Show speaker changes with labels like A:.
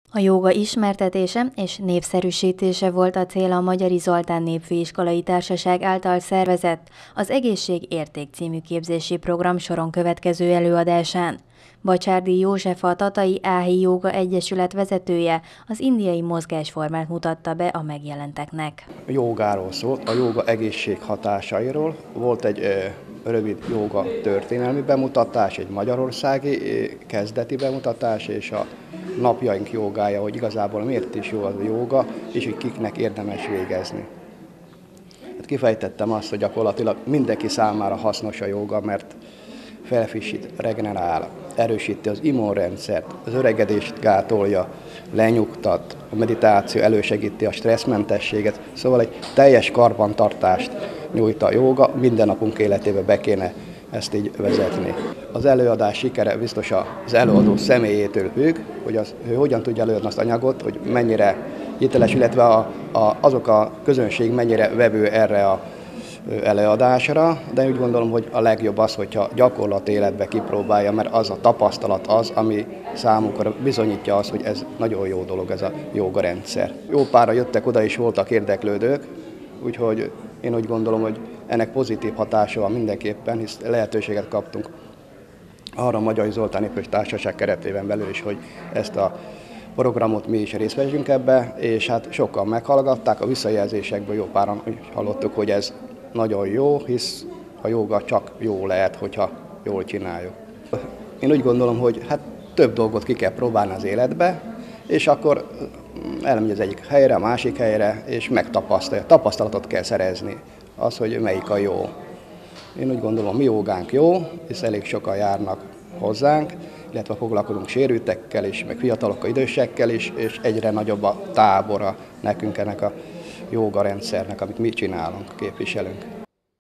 A: A jóga ismertetése és népszerűsítése volt a cél a Magyari Zoltán Népfőiskolai Társaság által szervezett az Egészség Érték című képzési program soron következő előadásán. Bacsárdi József, a Tatai Áhi Jóga Egyesület vezetője az indiai mozgásformát mutatta be a megjelenteknek.
B: A jógáról szólt, a jóga egészség hatásairól. Volt egy rövid jóga történelmi bemutatás, egy magyarországi kezdeti bemutatás, és a napjaink jógája, hogy igazából miért is jó az a jóga, és hogy kiknek érdemes végezni. Hát kifejtettem azt, hogy gyakorlatilag mindenki számára hasznos a jóga, mert felfrissít, regenerál, erősíti az immunrendszert, az öregedést gátolja, lenyugtat, a meditáció elősegíti a stresszmentességet, szóval egy teljes karbantartást nyújt a jóga, minden napunk életébe be kéne ezt így vezetni. Az előadás sikere biztos az előadó személyétől függ, hogy ő hogyan tudja előadni azt anyagot, hogy mennyire hiteles, illetve azok a közönség mennyire vevő erre a előadásra, de úgy gondolom, hogy a legjobb az, hogyha gyakorlat életbe kipróbálja, mert az a tapasztalat az, ami számukra bizonyítja azt, hogy ez nagyon jó dolog, ez a jóga rendszer. Jó pára jöttek oda, és voltak érdeklődők, úgyhogy én úgy gondolom, hogy ennek pozitív hatása van mindenképpen, hisz lehetőséget kaptunk arra a Magyari Zoltán Népfőiskolai Társaság keretében belül is, hogy ezt a programot mi is részt vegyünk ebbe, és hát sokan meghallgatták, a visszajelzésekből jó páran hallottuk, hogy ez nagyon jó, hisz a jóga csak jó lehet, hogyha jól csináljuk. Én úgy gondolom, hogy hát több dolgot ki kell próbálni az életbe, és akkor elmegy az egyik helyre, a másik helyre, és megtapasztalja. Tapasztalatot kell szerezni, az, hogy melyik a jó. Én úgy gondolom, mi jógánk jó, hisz elég sokan járnak hozzánk, illetve foglalkozunk sérültekkel is, meg fiatalokkal, idősekkel is, és egyre nagyobb a tábora nekünk ennek a jóga rendszernek, amit mi csinálunk, képviselünk.